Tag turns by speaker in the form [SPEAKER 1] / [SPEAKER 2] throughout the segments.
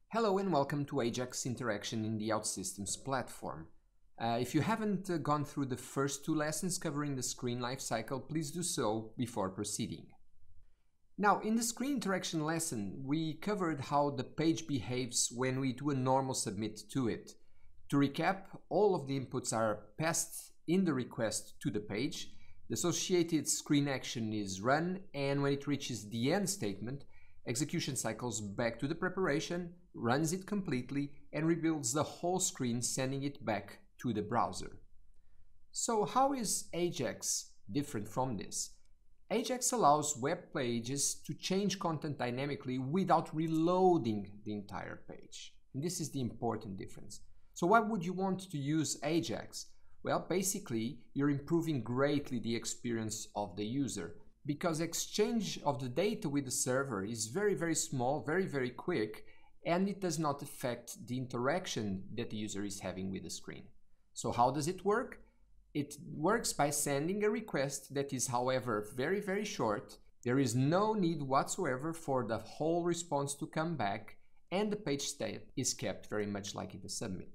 [SPEAKER 1] Hello and welcome to Ajax interaction in the OutSystems platform. If you haven't gone through the first two lessons covering the screen lifecycle, please do so before proceeding. Now, in the screen interaction lesson, we covered how the page behaves when we do a normal submit to it. To recap, all of the inputs are passed in the request to the page, the associated screen action is run, and when it reaches the end statement, execution cycles back to the preparation, runs it completely, and rebuilds the whole screen, sending it back to the browser. So how is Ajax different from this? Ajax allows web pages to change content dynamically without reloading the entire page. And this is the important difference. So why would you want to use Ajax? Well, basically, you're improving greatly the experience of the user, because exchange of the data with the server is very small, very quick, and it does not affect the interaction that the user is having with the screen. So how does it work? It works by sending a request that is, however, very short. There is no need whatsoever for the whole response to come back, and the page state is kept very much like in the submit.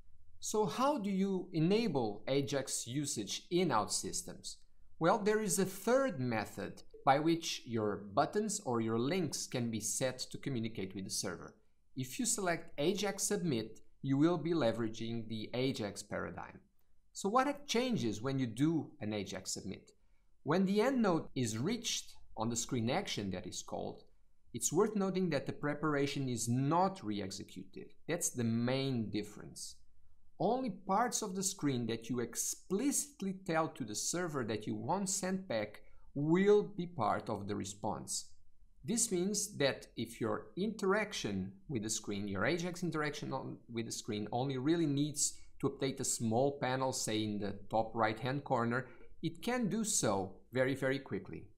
[SPEAKER 1] So how do you enable Ajax usage in OutSystems? Well, there is a third method by which your buttons or your links can be set to communicate with the server. If you select Ajax Submit, you will be leveraging the Ajax paradigm. So what changes when you do an Ajax Submit? When the end node is reached on the screen action that is called, it's worth noting that the preparation is not re-executed. That's the main difference. Only parts of the screen that you explicitly tell to the server that you want sent back will be part of the response. This means that if your interaction with the screen, your Ajax interaction with the screen only really needs to update a small panel, say in the top right-hand corner, it can do so very quickly.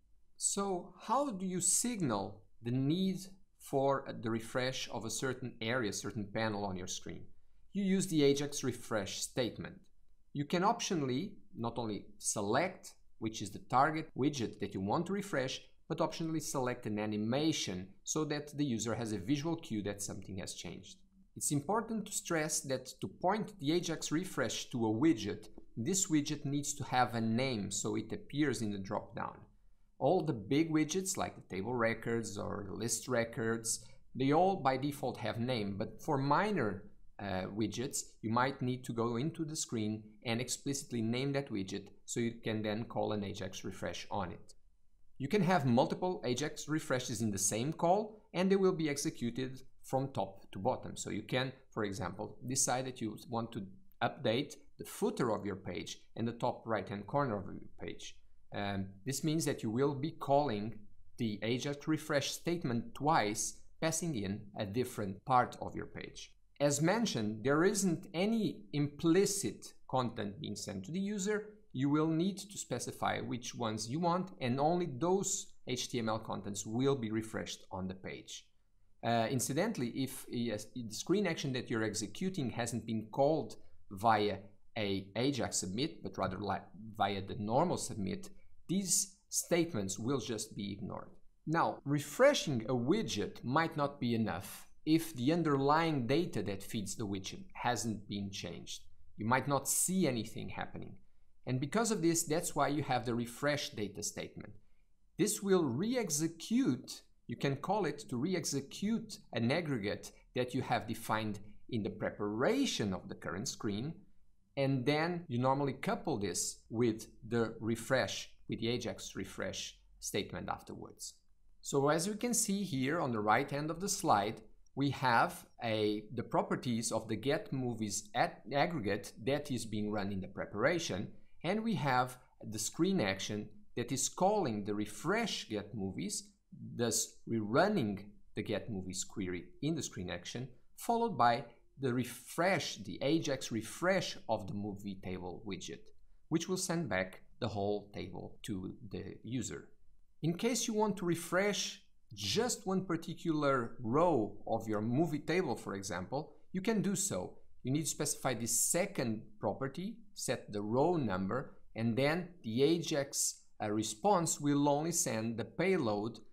[SPEAKER 1] So how do you signal the need for the refresh of a certain area, certain panel on your screen? You use the Ajax refresh statement. You can optionally not only select which is the target widget that you want to refresh, but optionally select an animation so that the user has a visual cue that something has changed. It's important to stress that to point the Ajax refresh to a widget, this widget needs to have a name so it appears in the drop-down. All the big widgets like the table records or the list records, they all by default have name, but for minor widgets, you might need to go into the screen and explicitly name that widget so you can then call an Ajax refresh on it. You can have multiple Ajax refreshes in the same call and they will be executed from top to bottom. So you can, for example, decide that you want to update the footer of your page and the top right-hand corner of your page. This means that you will be calling the Ajax refresh statement twice, passing in a different part of your page. As mentioned, there isn't any implicit content being sent to the user. You will need to specify which ones you want, and only those HTML contents will be refreshed on the page. Incidentally, if the screen action that you're executing hasn't been called via a Ajax submit, but rather via the normal submit, these statements will just be ignored. Now, refreshing a widget might not be enough if the underlying data that feeds the widget hasn't been changed. You might not see anything happening. And because of this, that's why you have the refresh data statement. This will re-execute, you can call it to re-execute an aggregate that you have defined in the preparation of the current screen, and then you normally couple this with the refresh, with the Ajax refresh statement afterwards. So as you can see here on the right hand of the slide, we have the properties of the get movies aggregate that is being run in the preparation, and we have the screen action that is calling the refresh get movies, thus rerunning the get movies query in the screen action, followed by the refresh, the Ajax refresh of the movie table widget, which will send back the whole table to the user. In case you want to refresh just one particular row of your movie table, for example, you can do so. You need to specify the second property, set the row number, and then the Ajax response will only send the payload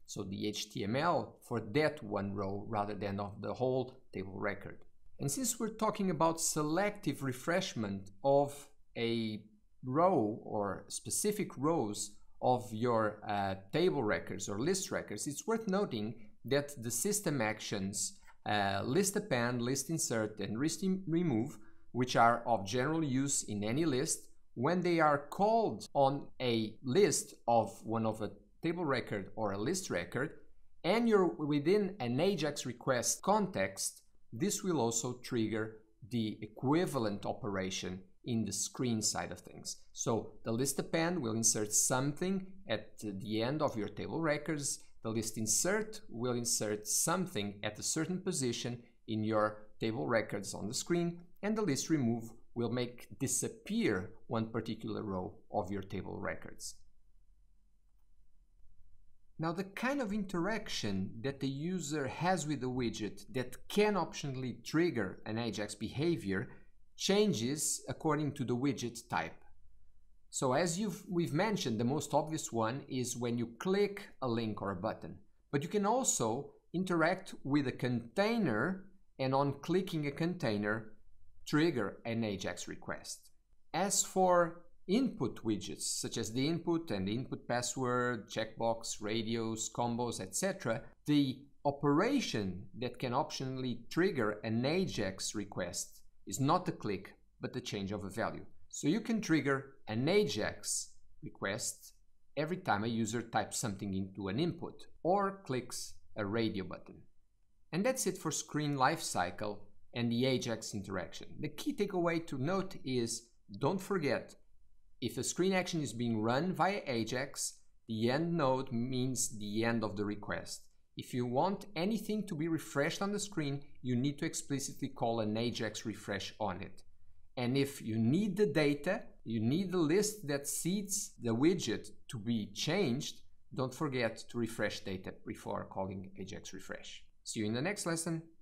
[SPEAKER 1] so the HTML for that one row rather than of the whole table record. And since we're talking about selective refreshment of a row or specific rows of your table records or list records, it's worth noting that the system actions list append, list insert, and list remove, which are of general use in any list, when they are called on a list of one of a table record or a list record, and you're within an Ajax request context, this will also trigger the equivalent operation in the screen side of things. So the list append will insert something at the end of your table records. The list insert will insert something at a certain position in your table records on the screen, and the list remove will make disappear one particular row of your table records. Now, the kind of interaction that the user has with the widget that can optionally trigger an Ajax behavior changes according to the widget type. So as we've mentioned, the most obvious one is when you click a link or a button. But you can also interact with a container, and on clicking a container, trigger an Ajax request. As for input widgets, such as the input and the input password, checkbox, radios, combos, etc., the operation that can optionally trigger an Ajax request is not the click, but the change of a value. So you can trigger an Ajax request every time a user types something into an input or clicks a radio button. And that's it for screen lifecycle and the Ajax interaction. The key takeaway to note is, don't forget, if a screen action is being run via Ajax, the end node means the end of the request. If you want anything to be refreshed on the screen, you need to explicitly call an Ajax refresh on it. And if you need the data, you need the list that seeds the widget to be changed, don't forget to refresh data before calling Ajax refresh. See you in the next lesson.